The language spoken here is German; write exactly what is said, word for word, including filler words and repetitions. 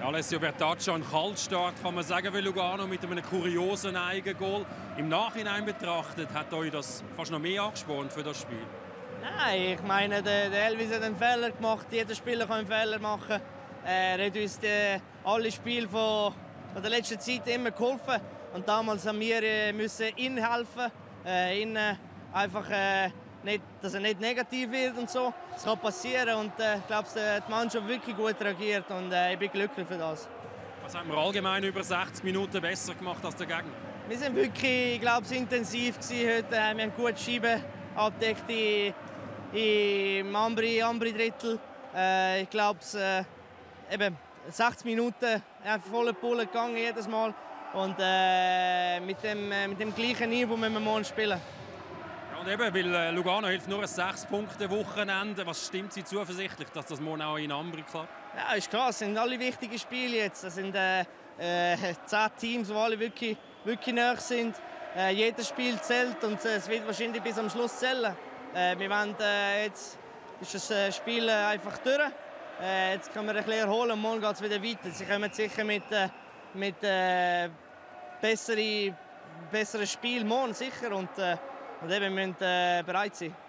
Alessio Bertaccia, ein Kaltstart kann man sagen, für Lugano mit einem kuriosen Eigengoal. Im Nachhinein betrachtet, hat euch das fast noch mehr angespornt für das Spiel? Nein, ich meine, der, der Elvis hat einen Fehler gemacht. Jeder Spieler kann einen Fehler machen. Er hat uns die, alle Spiele von, von der letzten Zeit immer geholfen. Und damals haben wir äh, müssen ihm helfen, äh, ihn äh, einfach äh, nicht, dass er nicht negativ wird und so. Das kann passieren und äh, ich glaube, die Mannschaft wirklich gut reagiert und äh, ich bin glücklich für das. Was haben wir allgemein über sechzig Minuten besser gemacht als der Gegner? Wir sind wirklich, ich glaube, intensiv gewesen heute. Wir haben gut Scheiben abgedeckt im Ambri, Ambri Drittel. Äh, ich glaube, äh, eben sechzig Minuten einfach volle Pulle gegangen jedes Mal und äh, mit, dem, äh, mit dem gleichen Niveau müssen wir morgen spielen. Ja, und eben, weil äh, Lugano hilft nur ein sechs Punkte Wochenende. Was stimmt Sie zuversichtlich, dass das morgen auch in Ambri klappt? Ja, ist klar. Es sind alle wichtige Spiele jetzt. Es sind äh, äh, zehn Teams, die alle wirklich, wirklich nahe sind. Äh, jedes Spiel zählt und äh, es wird wahrscheinlich bis am Schluss zählen. Äh, wir wollen, äh, jetzt ist das äh, Spiel äh, einfach durch. Äh, jetzt können wir ein bisschen erholen und morgen geht es wieder weiter. Sie kommen sicher mit, äh, mit äh, besseren bessere Spiel morgen sicher und, äh, und eben, wir müssen äh, bereit sein.